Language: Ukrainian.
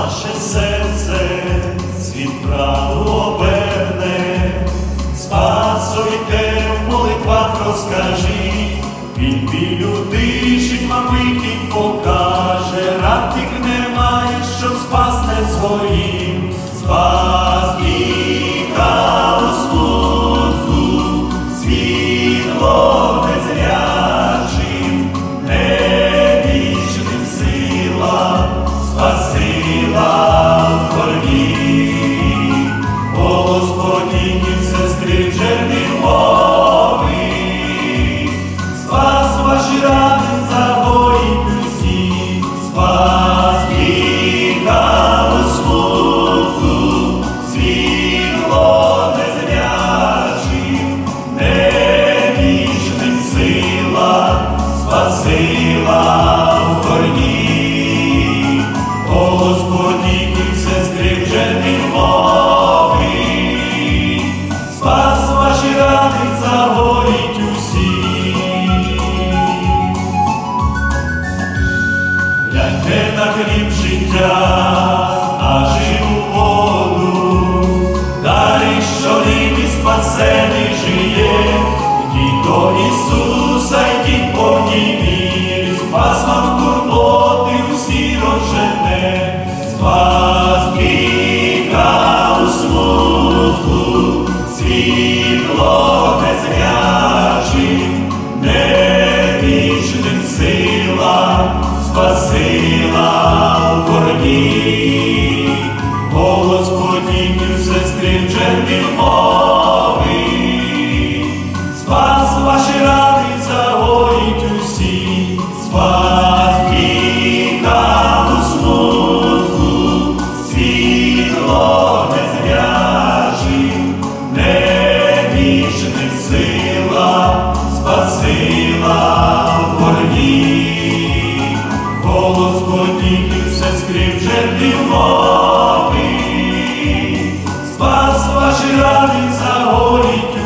ваше серце світ правду оберне, Спасовіте в молитвах розкажіть, він білю дишить, вам вихід покаже, ратик немає, щоб спасне своїм, спас віка у смутку, світло незрячим, невічним силам, спасила в корні, голос потіків сестри Чернігови, спас ваші рани, загоїть усі, спас віка у смутку, світло незрячим, невічним силам, спасила в корні, голос потіків сестри Чернігови, спас ваші рани, загоїть усі. Гляньте на хліб життя, на живу воду, дари, що нині спасений жиє, йдіть до Ісуса, йдіть повній вірі, спас вам турботи усі розжене, спас віка у смутку, світло незрячим, невічним силам, спасила в корні, голос потіків сестри Чернігови, спас ваші рани, загоїть усі, спас віка у смутку, світло незрячим, невічним силам, спасила в корні, голос потіків сестри Чернігови, спас ваші рани, загоїть